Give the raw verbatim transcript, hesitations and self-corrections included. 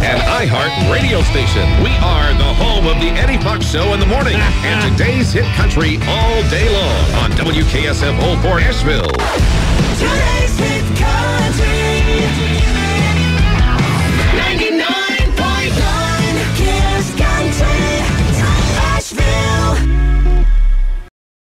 an iHeart radio station. We are the home of the Eddie Fox Show in the morning and today's hit country all day long on W K S F oh four Asheville. Today's